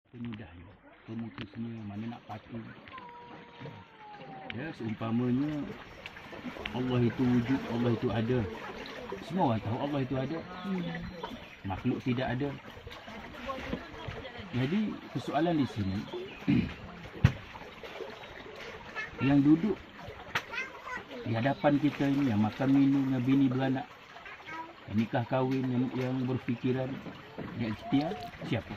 Pemudahnya, pemutusnya, mana nak patuh. Ya, seumpamanya Allah itu wujud, Allah itu ada. Semua orang tahu Allah itu ada. Makhluk tidak ada. Jadi persoalan di sini, yang duduk di hadapan kita ini, yang makan minum, yang bini beranak, yang nikah kahwin, yang berfikiran, yang setia, siapa?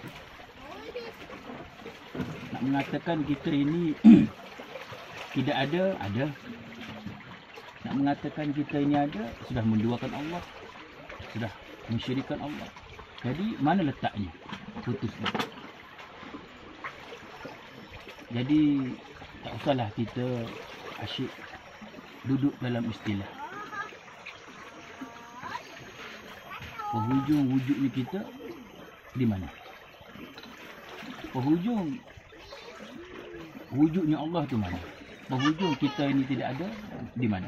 Nak mengatakan kita ini tidak ada, ada. Nak mengatakan kita ini ada, sudah menduakan Allah, sudah mensyirikkan Allah. Jadi mana letaknya? Putuslah. Jadi tak usahlah kita asyik duduk dalam istilah. Penghujung wujudnya kita di mana? Penghujung wujudnya Allah tu mana? Penghujung kita ini tidak ada di mana?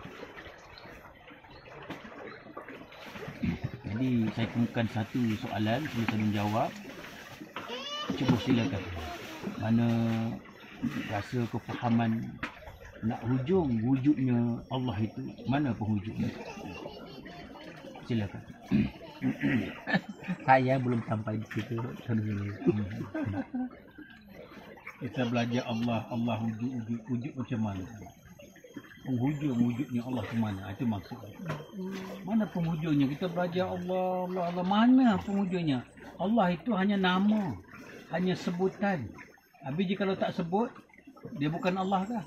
Jadi saya kemukakan satu soalan, saya menjawab. Cuba silakan. Mana rasa kefahaman nak hujung wujudnya Allah itu, mana penghujungnya? Silakan. Saya belum sampai di situ. Kita belajar Allah, Allah wujud macam mana? Penghujung wujudnya Allah ke mana? Itu maksudnya. Mana penghujungnya? Kita belajar Allah, Allah, Allah. Mana penghujungnya? Allah itu hanya nama, hanya sebutan. Habis jika kalau tak sebut, dia bukan Allah kah?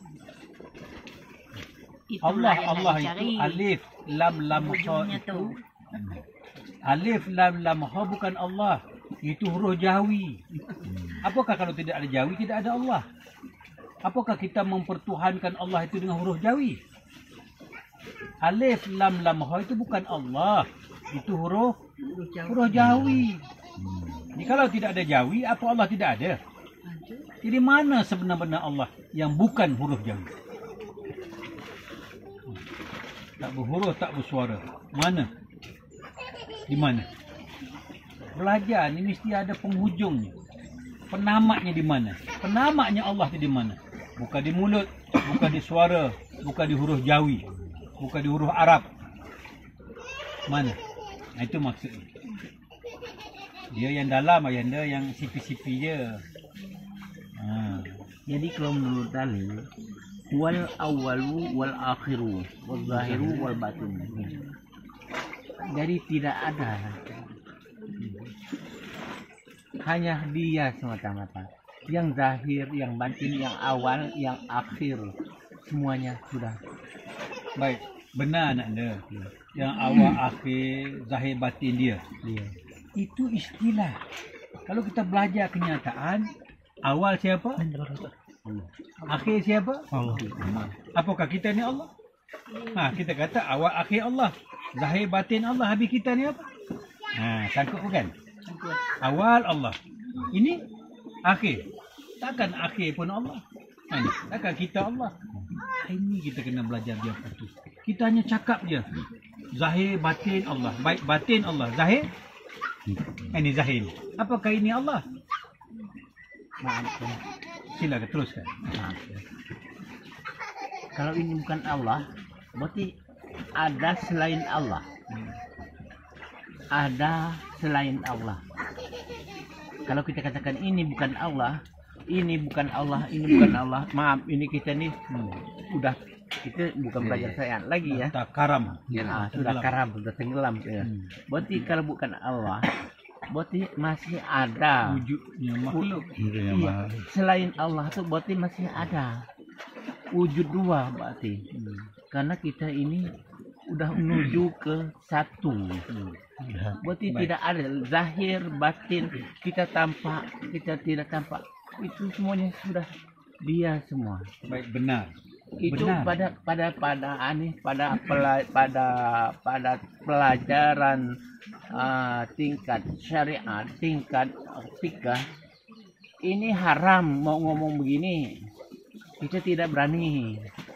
Allah, Allah itu alif, lam, lam, ha itu. Alif, lam, lam, ha bukan Allah. Itu huruf Jawi. Apakah kalau tidak ada Jawi, tidak ada Allah? Apakah kita mempertuhankan Allah itu dengan huruf Jawi? Alif, lam, lam, ha itu bukan Allah. Itu huruf Jawi. Jadi kalau tidak ada Jawi, apa Allah tidak ada? Jadi mana sebenar-benar Allah yang bukan huruf Jawi? Tak berhuruf, tak bersuara. Mana? Di mana? Belajar ni mesti ada penghujungnya. Penamatnya di mana? Penamatnya Allah itu di mana? Bukan di mulut, bukan di suara, bukan di huruf Jawi, bukan di huruf Arab. Mana? Nah, itu maksudnya. Dia yang dalam, ayanda yang sipi-sipi je. Jadi kalau menurut Ali, wal awalu wal akhiru wal zahiru wal batin. Jadi tidak ada, hanya dia semata-mata. Yang zahir, yang batin, yang awal, yang akhir, semuanya sudah. Baik, benar nak ada. Yang awal, akhir, zahir, batin dia. Itu istilah. Kalau kita belajar kenyataan, awal siapa? Allah. Akhir siapa? Allah. Apakah kita ni Allah? Kita kata awal akhir Allah. Zahir batin Allah. Habis kita ni apa? Sangkut bukan? Awal Allah. Ini akhir. Takkan akhir pun Allah. Takkan kita Allah. Ini kita kena belajar dia putus. Kita hanya cakap je. Zahir batin Allah. Baik batin Allah. Zahir? Ini zahir. Apakah ini Allah? Maaf. Silakan teruskan. Kalau ini bukan Allah, berarti ada selain Allah. Ada selain Allah. Kalau kita katakan ini bukan Allah, ini bukan Allah, ini bukan Allah. Maaf, ini kita nih udah, kita bukan belajar sains lagi ya. Sudah karam. Sudah karam, sudah tenggelam. Berarti kalau bukan Allah, berarti masih ada wujudnya makhluk. Iya, selain Allah tuh berarti masih ada wujud dua berarti. Karena kita ini udah menuju ke satu. Berarti tidak ada zahir, batin, kita tampak, kita tidak tampak. Itu semuanya sudah dia semua. Baik, benar. Itu benar. pada pelajaran tingkat syariat, tingkat fikih, ini haram mau ngomong begini. Kita tidak berani.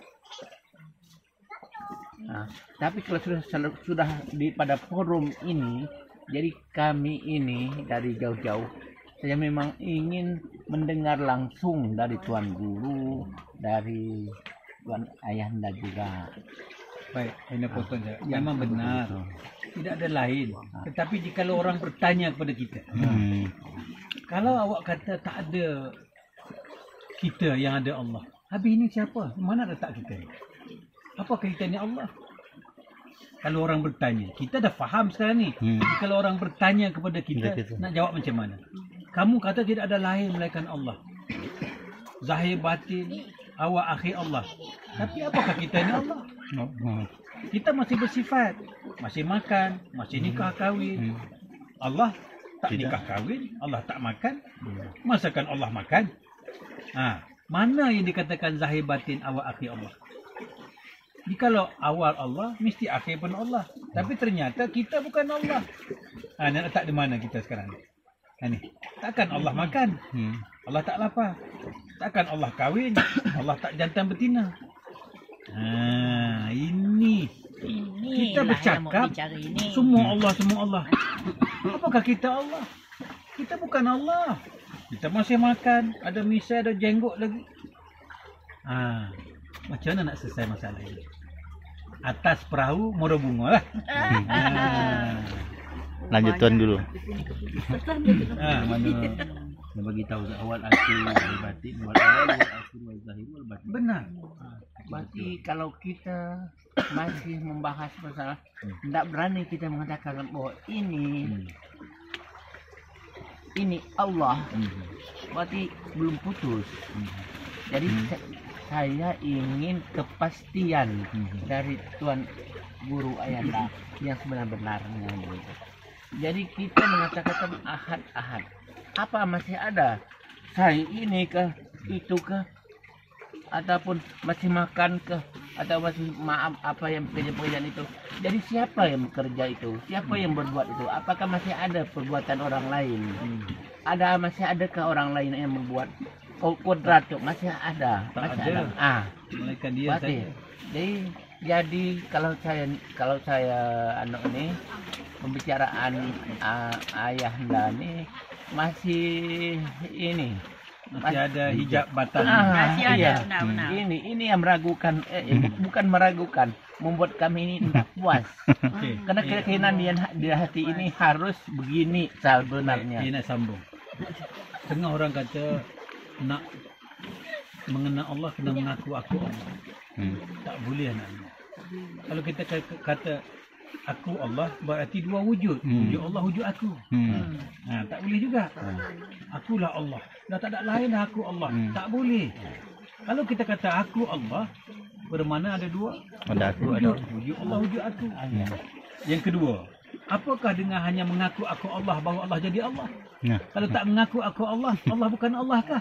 Tapi kalau sudah di pada forum ini, jadi kami ini dari jauh-jauh saya memang ingin mendengar langsung dari Tuan Guru, dari Tuan Ayahanda juga. Baik, Anda potong saja. Memang benar. Tidak ada lain. Tetapi jika orang bertanya kepada kita, kalau awak kata tak ada kita yang ada Allah, habis ini siapa? Mana letak kita ni? Apakah kita ni Allah? Kalau orang bertanya, kita dah faham sekarang ni. Kalau orang bertanya kepada kita, nak jawab macam mana? Kamu kata tidak ada lain melainkan Allah. Zahir batin, awal akhir Allah. Tapi apakah kita ni Allah? Kita masih bersifat, masih makan, masih nikah kahwin. Allah tak nikah kahwin, Allah tak makan. Masakan Allah makan? Mana yang dikatakan zahir batin awal akhir Allah? Jikalau awal Allah, mesti akhir pun Allah. Tapi ternyata kita bukan Allah. Nak letak di mana kita sekarang? Ni. Takkan Allah makan? Allah tak lapar. Takkan Allah kahwin? Allah tak jantan betina. Ini kita bercakap semua Allah, semua Allah. Apakah kita Allah? Kita bukan Allah. Kita masih makan, ada misai, ada jenggot lagi. Macam mana nak selesai masalah ini? Atas perahu mora bunga lah. Lanjutan dulu. Mana dia bagi tahu awal akhir wal batin, wal awal wal akhir wal zahir wal batin. Benar. Berarti kalau kita masih membahas masalah, tidak berani kita mengatakan bahwa ini Allah, berarti belum putus. Jadi saya ingin kepastian dari Tuan Guru Ayahanda yang sebenar-benarnya. Jadi kita mengatakan ahad. Apa masih ada? Saya ini kah? Itu kah? Ataupun masih makan kah? Atau masih maaf apa yang pekerjaan itu? Jadi siapa yang bekerja itu? Siapa yang berbuat itu? Apakah masih ada perbuatan orang lain? Masih adakah orang lain yang membuat? Kodrat itu masih ada. Tak masih ada. Melainkan dia berarti, saja. jadi kalau saya anak ini pembicaraan Ayahanda ini masih ada hijab batas. Masih ada, Iya. benar-benar. Ini yang meragukan, bukan meragukan, membuat kami ini tidak puas. Okey. Karena keyakinan di hati ini harus begini sebenarnya. Dia nak sambung. Tengah orang kata nak mengenal Allah kena mengaku aku Allah. Tak boleh anaknya. Kalau kita kata aku Allah berarti dua wujud. Wujud Allah, wujud aku. Tak boleh juga. Akulah Allah. Dah tak ada lain dah aku Allah. Tak boleh. Kalau kita kata aku Allah, bermakna ada dua. Ada aku, Wujud. Wujud Allah, wujud aku. Yang kedua, apakah dengan hanya mengaku aku Allah bahawa Allah jadi Allah? Kalau tak mengaku aku Allah, Allah bukan Allah kah?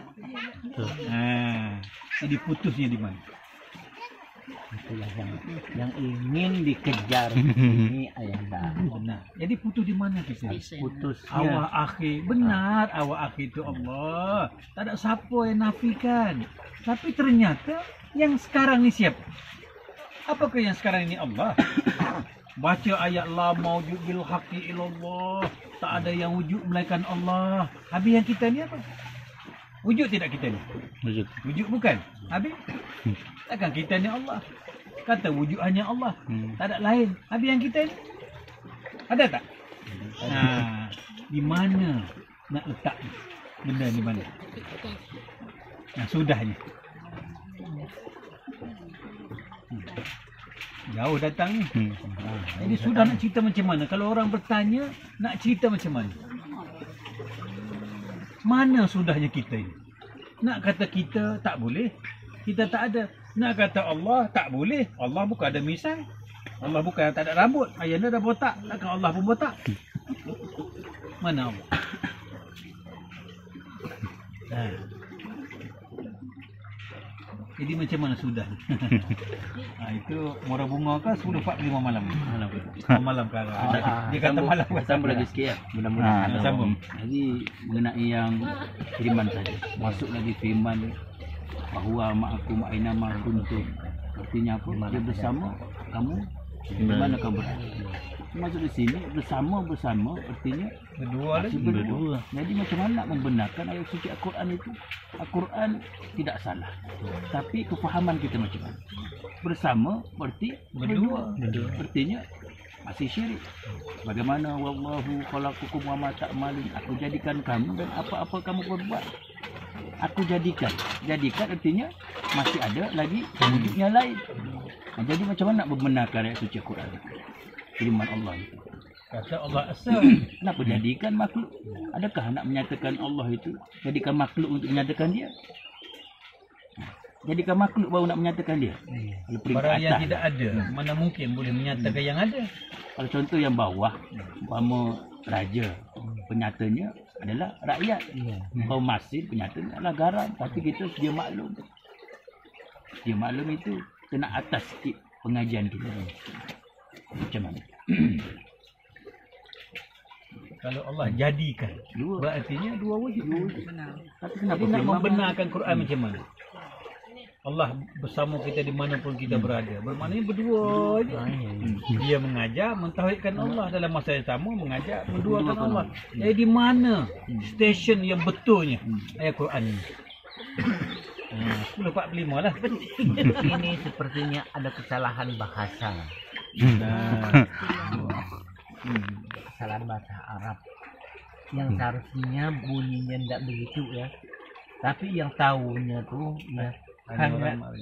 Jadi putusnya di mana? Itulah yang ingin dikejar ini Ayahanda. Benar. Jadi putus di mana kita? Putus Awal akhir. Benar, awal akhir itu Allah. Tak ada siapa yang nafikan. Tapi ternyata yang sekarang ni siapa? Apakah yang sekarang ini Allah? Baca ayat la maujud bil haqqi illallah. Tak ada yang wujud melainkan Allah. Habis yang kita ni apa? Wujud tidak kita ni? Wujud. Wujud bukan? Habis? Takkan kita ni Allah? Kata wujud hanya Allah. Tak ada lain. Habis yang kita ni? Ada tak? Di mana nak letak benda di mana? Sudahnya. Jauh datang ni. Jadi sudah nak cerita macam mana? Kalau orang bertanya, nak cerita macam mana? Mana sudahnya kita ini? Nak kata kita tak boleh, kita tak ada. Nak kata Allah tak boleh, Allah bukan ada misai. Allah bukan tak ada rambut, ayahnya dah botak. Takkan Allah pun botak? Mana Allah? Jadi macam mana sudah? Itu Muara Bunga kan 10.45 malam. Malam ke arah. Dia kata malam. Sambung lagi sikit ya. Mudah-mudahan. Sambung. Jadi mengenai yang firman saja. Masuk lagi firman bahawa ma'aku ma'ina ma'kuntum. Artinya apa? Dia bersama kamu di mana kamu berada. Masuk di sini bersama-bersama artinya Berdua masih lagi. berdua. Jadi macam mana nak membenarkan ayat suci Al-Quran itu? Al-Quran tidak salah. Tapi kefahaman kita macam mana? Bersama berarti berdua. Artinya masih syirik. Bagaimana wallahu khalaqakum wa ma ta'malun. Aku jadikan kamu dan apa-apa kamu berbuat. Aku jadikan. Jadikan artinya masih ada lagi wujudnya lain. Nah, jadi macam mana nak membenarkan ayat suci Al-Quran? Firman Allah itu. Kata Allah asal. Kenapa jadikan makhluk? Adakah nak menyatakan Allah itu jadikan makhluk untuk menyatakan dia? Jadikan makhluk baru nak menyatakan dia? Kalau peringkat Barang yang atas. tidak ada, mana mungkin boleh menyatakan yang ada. Kalau contoh yang bawah, umpama raja, penyatanya adalah rakyat. Kaum masin penyatanya adalah garam. Tapi kita sedia maklum. Sedia maklum itu kena atas sikit pengajian kita. Macam mana? Kalau Allah jadikan, Dua. berartinya dua wujud. Tapi kenapa Jadi nak firman membenarkan Quran macam mana? Allah bersama kita dimanapun kita berada. Bermaknanya berdua je. Dia mengajar mentauhidkan Allah dalam masa yang sama mengajar menduakan Allah. Jadi di mana stesen yang betulnya ayat Quran ini? 10.45 lah. Ini sepertinya ada kesalahan bahasa. Kesalahan bahasa Arab. Yang seharusnya bunyinya tidak begitu ya. Tapi yang tahunya tuh ya Hanya hanya orang